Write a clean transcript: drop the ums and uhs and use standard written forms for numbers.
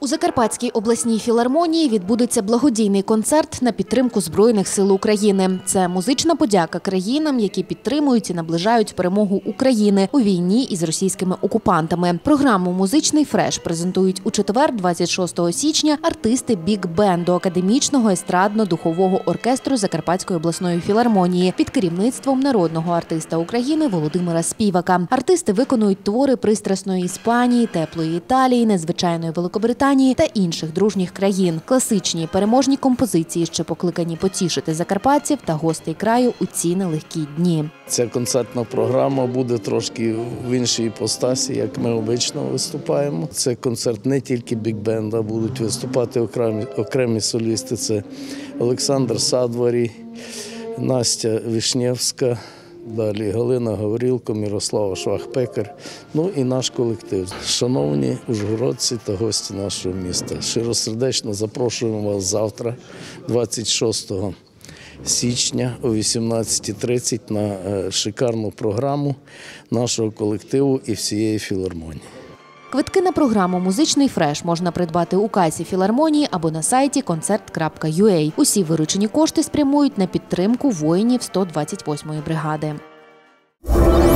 У Закарпатській обласній філармонії відбудеться благодійний концерт на підтримку Збройних сил України. Це музична подяка країнам, які підтримують і наближають перемогу України у війні із російськими окупантами. Програму «Музичний фреш» презентують у четвер, 26 січня, артисти біг-бенду Академічного естрадно-духового оркестру Закарпатської обласної філармонії під керівництвом народного артиста України Володимира Співака. Артисти виконують твори пристрасної Іспанії, теплої Італії, незвичайної Великобританії та інших дружніх країн. Класичні переможні композиції, що покликані потішити закарпатців та гостей краю у ці нелегкі дні. Ця концертна програма буде трошки в іншій іпостасі, як ми обично виступаємо. Це концерт не тільки біг-бенда, будуть виступати окремі солісти. Це Олександр Садварій, Настя Вишневська, далі Галина Гаврилко, Мирослава Швах-Пекар, ну і наш колектив. Шановні ужгородці та гості нашого міста, щиросердечно запрошуємо вас завтра, 26 січня о 18:30 на шикарну програму нашого колективу і всієї філармонії. Квитки на програму «Музичний фреш» можна придбати у касі філармонії або на сайті concert.ua. Усі виручені кошти спрямують на підтримку воїнів 128-ї бригади.